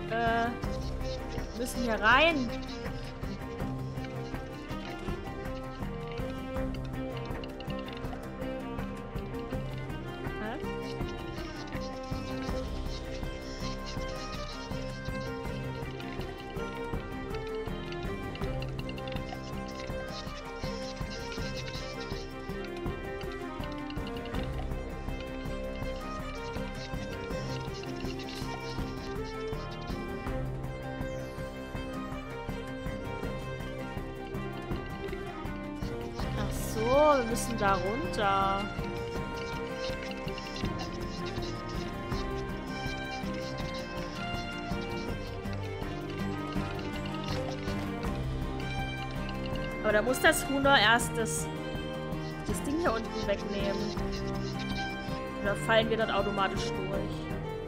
Müssen hier rein. Hä? Ach so, wir müssen da runter. Aber da muss das Huhn doch erst das Ding hier unten wegnehmen. Oder fallen wir dann automatisch durch?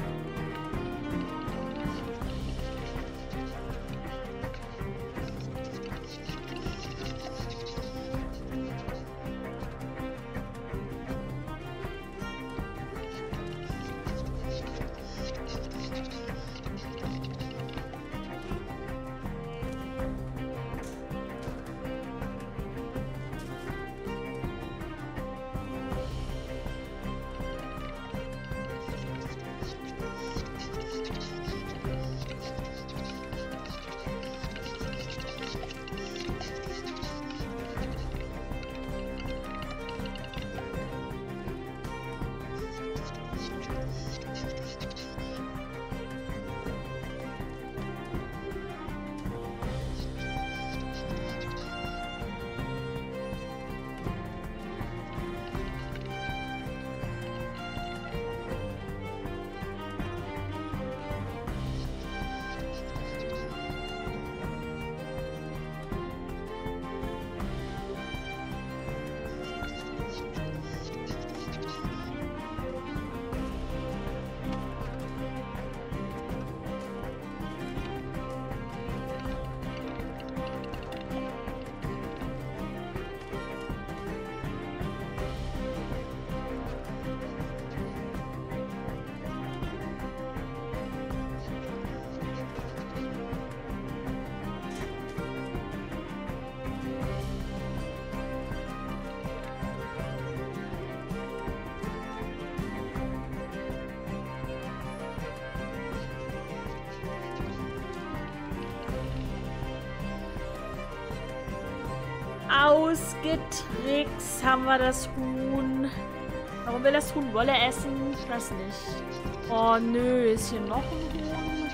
Ausgetrickst haben wir das Huhn. Warum will das Huhn Wolle essen? Ich weiß nicht. Oh nö, ist hier noch ein Huhn?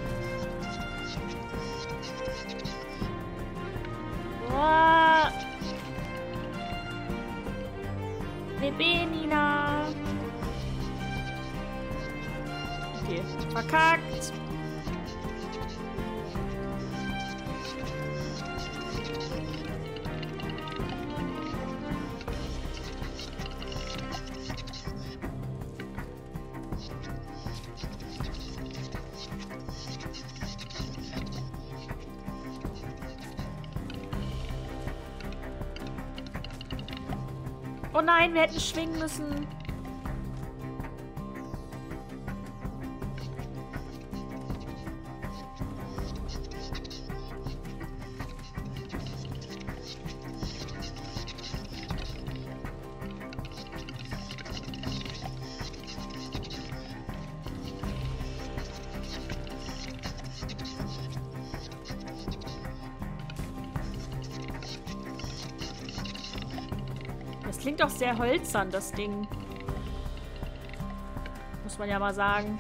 Oh. Nina. Okay, verkackt. Oh nein, wir hätten schwingen müssen. Das klingt doch sehr hölzern, das Ding. Muss man ja mal sagen.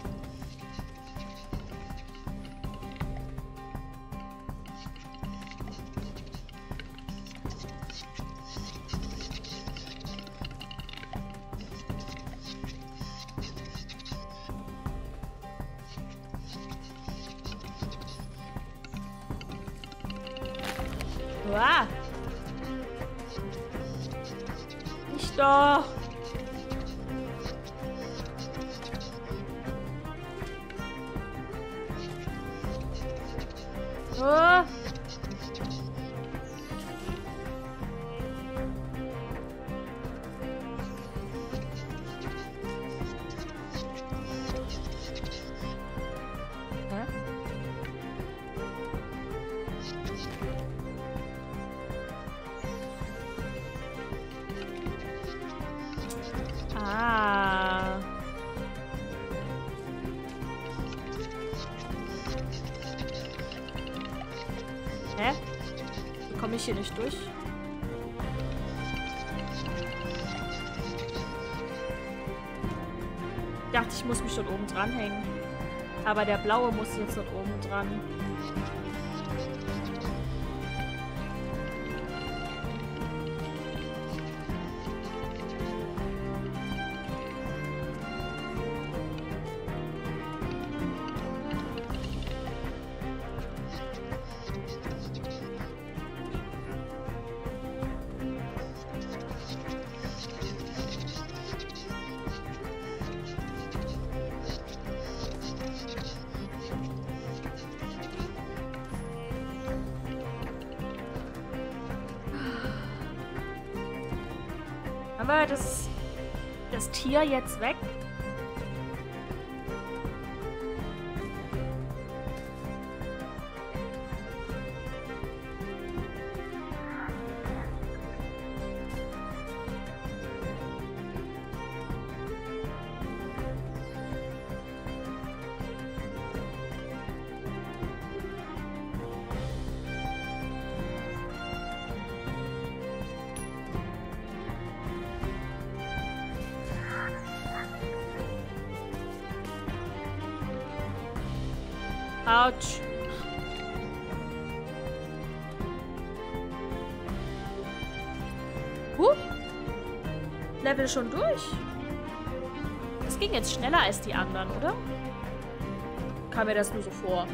Uah. Nicht doch. Oh. Hä? Hä? Wie komme ich hier nicht durch? Ich dachte, ich muss mich dort oben dranhängen. Aber der blaue muss jetzt dort oben dran. Haben wir das Tier jetzt weg? Autsch. Level schon durch. Das ging jetzt schneller als die anderen, oder? Kam mir das nur so vor.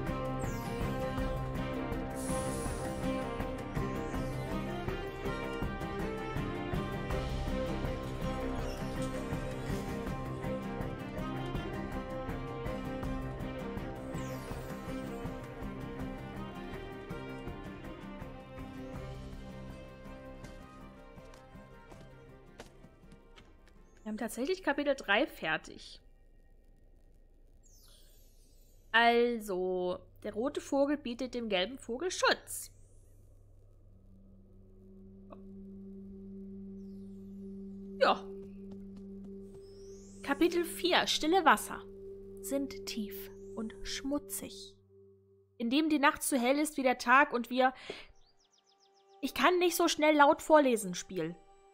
Wir haben tatsächlich Kapitel 3 fertig. Also, der rote Vogel bietet dem gelben Vogel Schutz. Ja. Kapitel 4, stille Wasser, sind tief und schmutzig. Indem die Nacht so hell ist wie der Tag und wir... Ich kann nicht so schnell laut vorlesen, Spiel.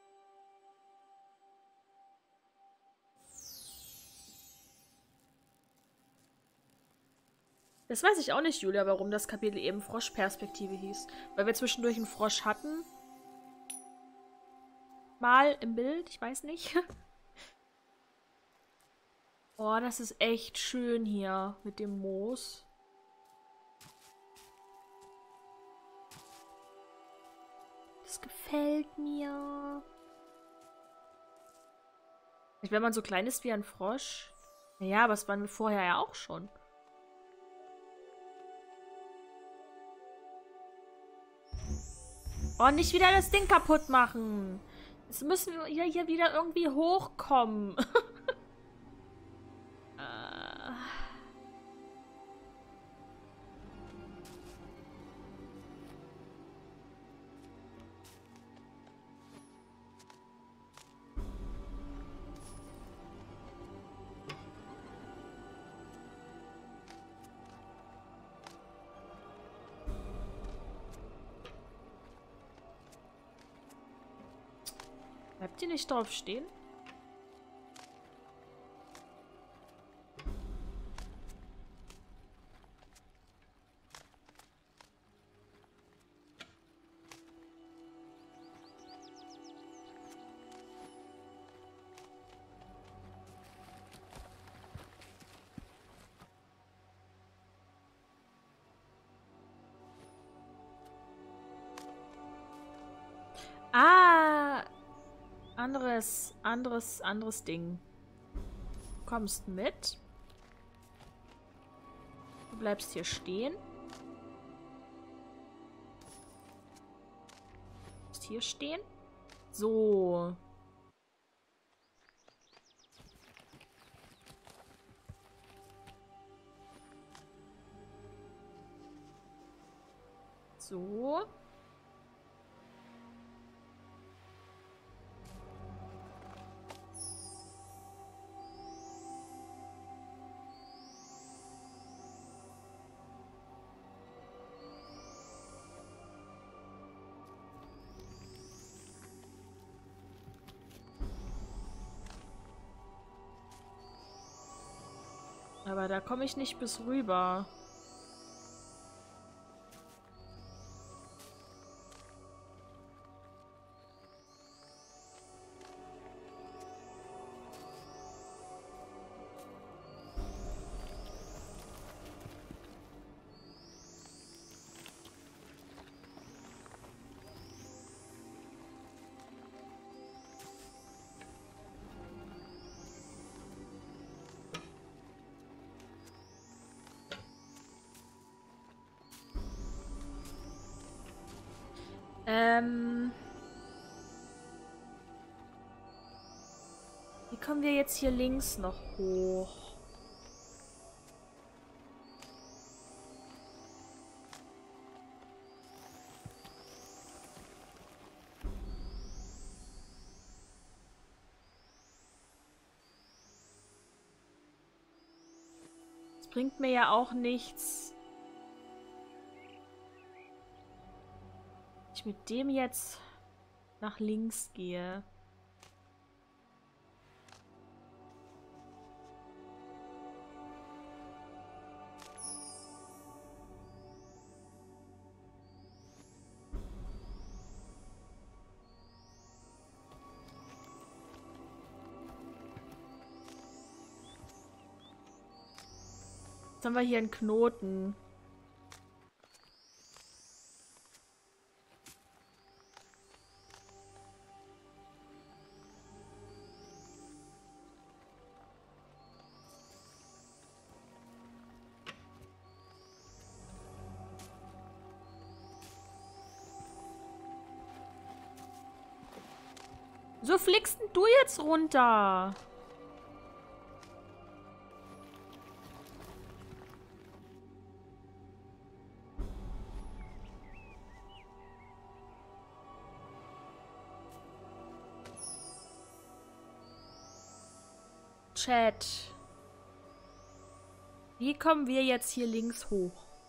Das weiß ich auch nicht, Julia, warum das Kapitel eben Froschperspektive hieß. Weil wir zwischendurch einen Frosch hatten. Mal im Bild, ich weiß nicht. Oh, das ist echt schön hier mit dem Moos. Das gefällt mir. Wenn man so klein ist wie ein Frosch. Naja, aber das waren wir vorher ja auch schon. Oh, nicht wieder das Ding kaputt machen. Jetzt müssen wir hier wieder irgendwie hochkommen. Bleibt ihr nicht drauf stehen? Ah! Anderes Ding. Du kommst mit. Du bleibst hier stehen. Du bleibst hier stehen. So. So. Aber da komme ich nicht bis rüber. Wie kommen wir jetzt hier links noch hoch? Das bringt mir ja auch nichts. Ich mit dem jetzt nach links gehe. Jetzt haben wir hier einen Knoten. So fliegst denn du jetzt runter? Chat. Wie kommen wir jetzt hier links hoch?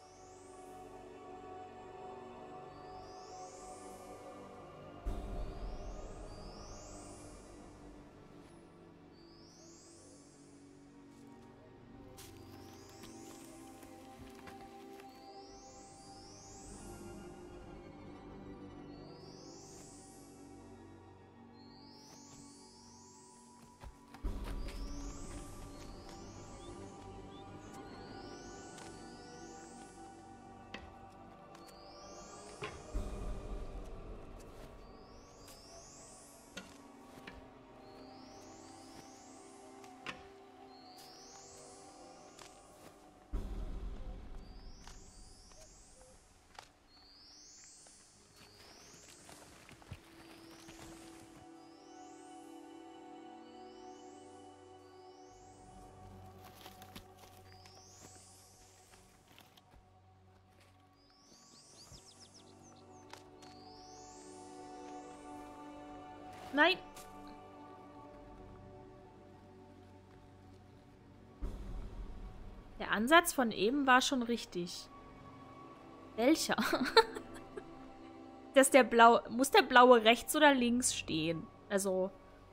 Nein. Der Ansatz von eben war schon richtig. Welcher? Dass der Blau... Muss der Blaue rechts oder links stehen? Also...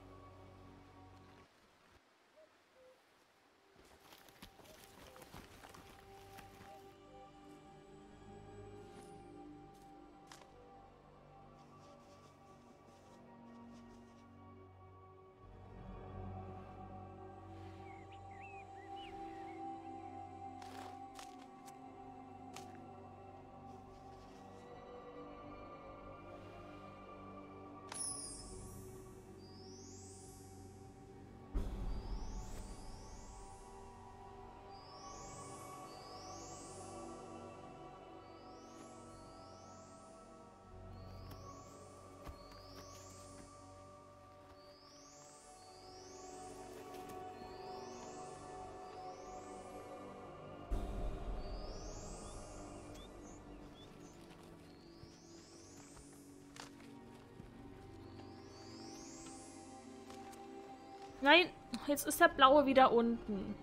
Nein, jetzt ist der Blaue wieder unten.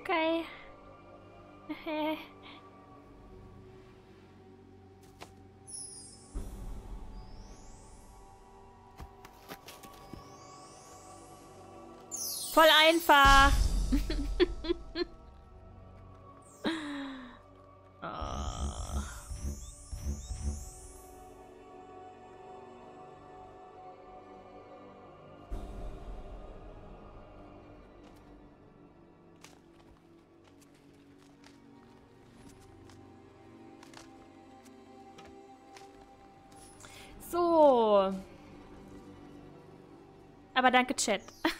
Okay. Voll einfach. Oh. So. Aber danke, Chat.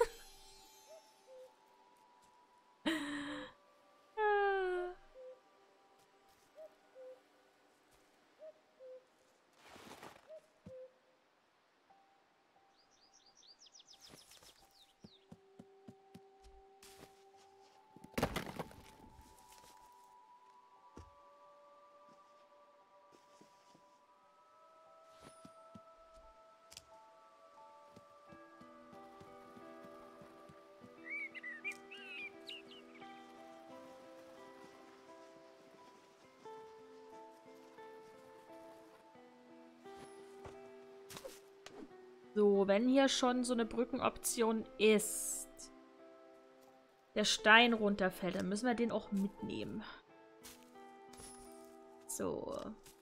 So, wenn hier schon so eine Brückenoption ist, der Stein runterfällt, dann müssen wir den auch mitnehmen. So.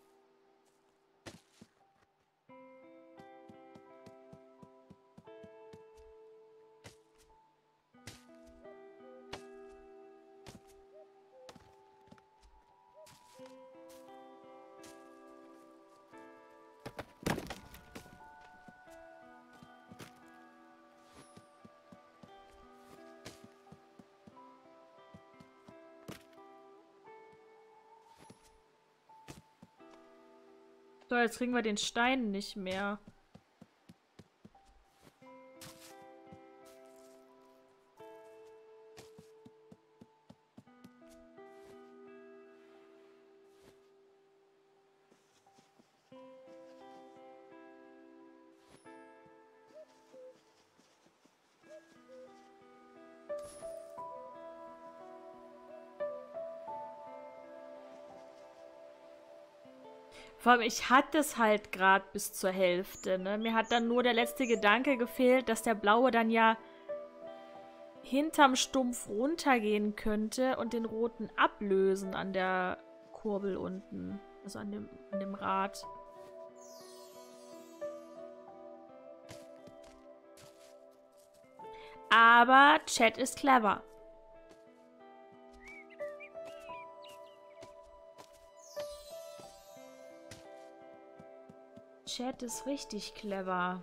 So, jetzt kriegen wir den Stein nicht mehr. Vor allem, ich hatte es halt gerade bis zur Hälfte, ne? Mir hat dann nur der letzte Gedanke gefehlt, dass der Blaue dann ja hinterm Stumpf runtergehen könnte und den Roten ablösen an der Kurbel unten. Also an dem Rad. Aber Chat ist clever. Chat ist richtig clever.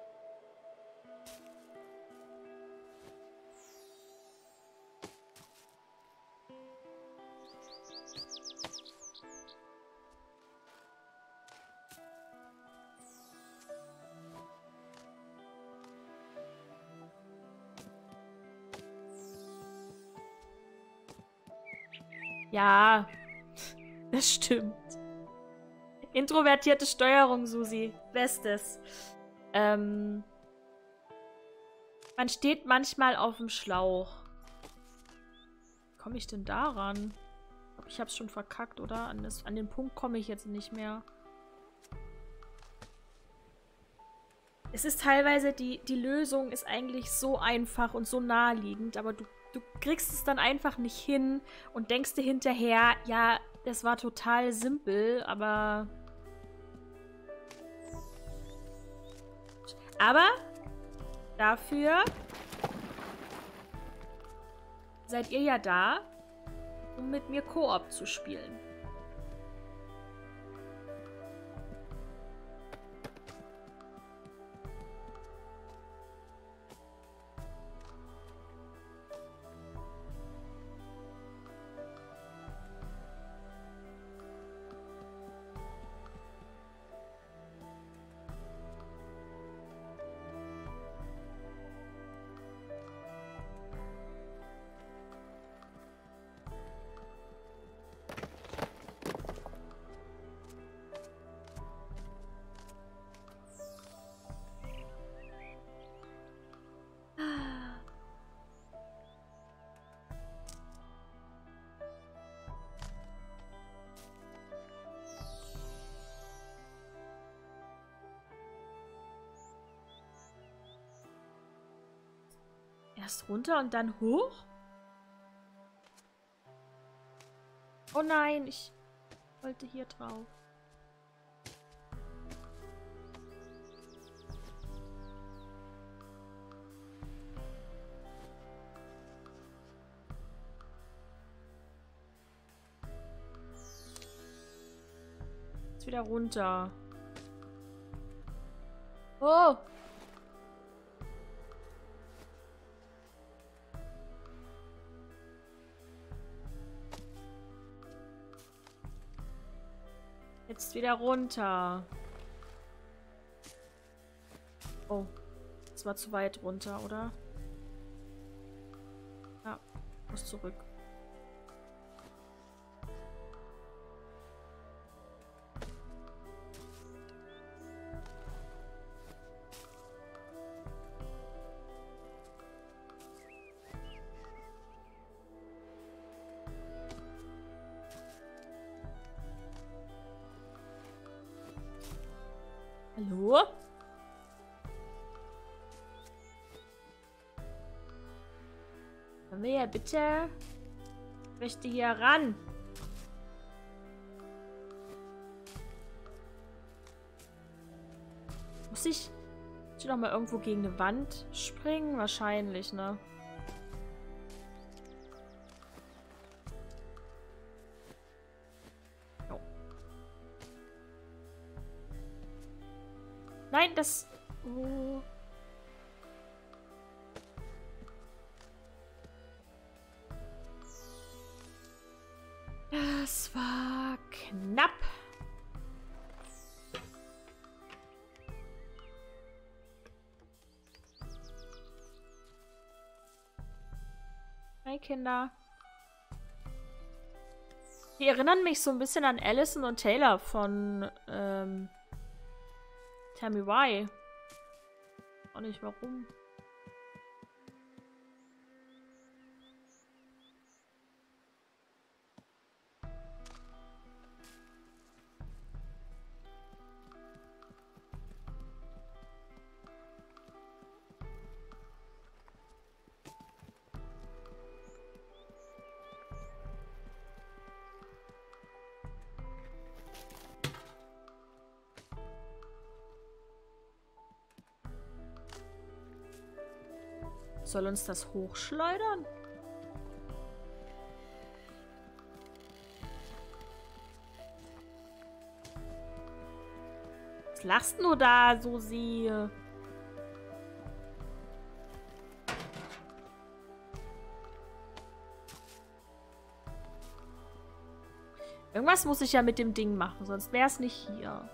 Ja, das stimmt. Introvertierte Steuerung, Susi. Bestes. Man steht manchmal auf dem Schlauch. Wie komme ich denn daran? Ich hab's schon verkackt, oder? An den Punkt komme ich jetzt nicht mehr. Es ist teilweise, die Lösung ist eigentlich so einfach und so naheliegend, aber du kriegst es dann einfach nicht hin und denkst dir hinterher, ja, das war total simpel, aber dafür seid ihr ja da, um mit mir Koop zu spielen. Erst runter und dann hoch? Oh nein, ich wollte hier drauf. Jetzt wieder runter. Oh! Jetzt wieder runter. Oh. Das war zu weit runter, oder? Ja, muss zurück. Hallo? Können wir ja bitte... Ich möchte hier ran. Muss ich noch mal irgendwo gegen eine Wand springen? Wahrscheinlich, ne? Jo. Nein, das... Oh. Das war knapp. Hi, Kinder. Die erinnern mich so ein bisschen an Allison und Taylor von Tell Me Why. Auch nicht warum. Soll uns das hochschleudern? Was lachst du da, Susi? Irgendwas muss ich ja mit dem Ding machen, sonst wäre es nicht hier.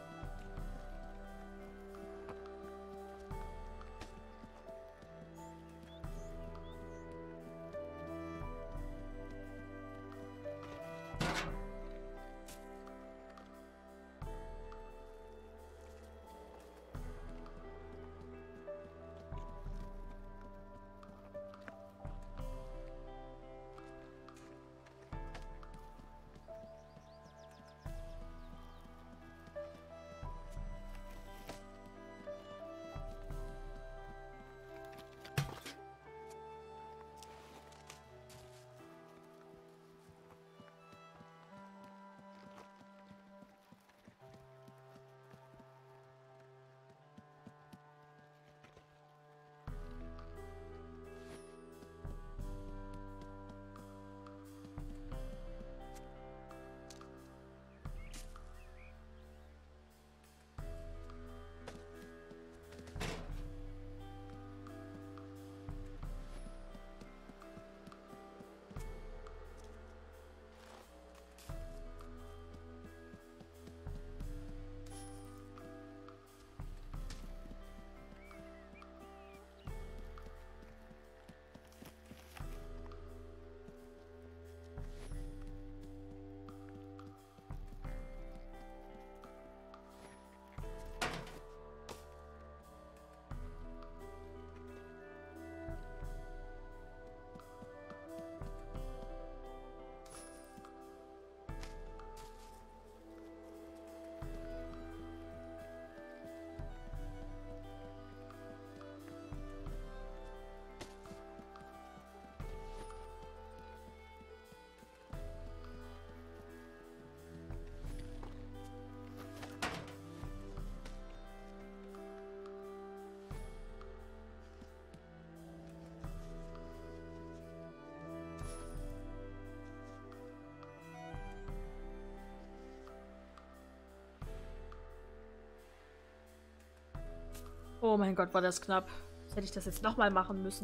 Oh mein Gott, war das knapp. Hätte ich das jetzt nochmal machen müssen.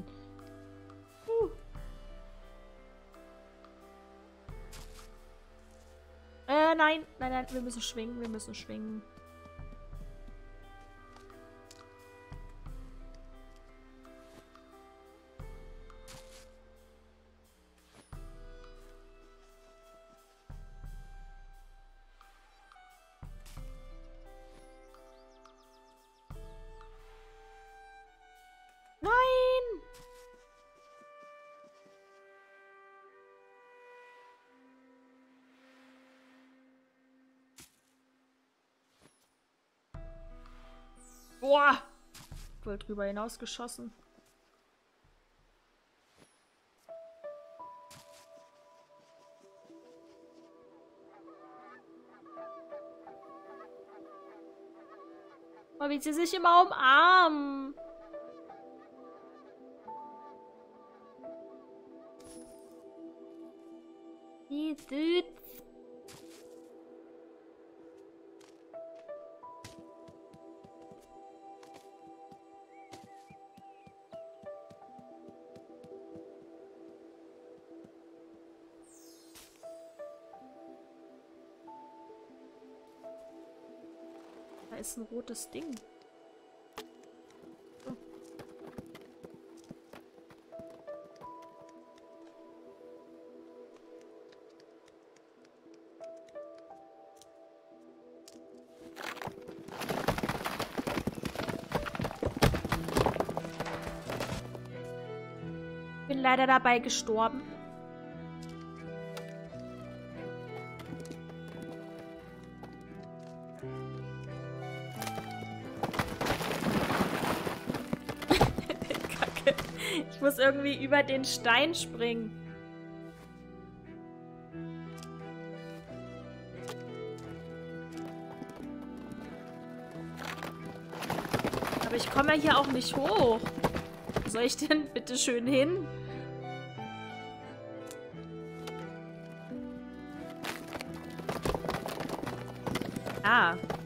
Nein, nein, nein, wir müssen schwingen, wir müssen schwingen. Nein! Boah! Voll drüber hinausgeschossen. Oh, wie sie sich immer umarmen. Wie süß. Da ist ein rotes Ding. Bin leider dabei gestorben. Kacke. Ich muss irgendwie über den Stein springen. Aber ich komme ja hier auch nicht hoch. Wo soll ich denn bitte schön hin? Ah.